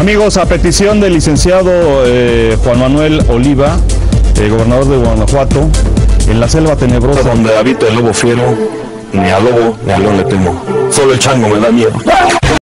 Amigos, a petición del licenciado Juan Manuel Oliva, gobernador de Guanajuato, en la selva tenebrosa donde habita el lobo fiero, ni al lobo ni al león le temo. Solo el chango me da miedo.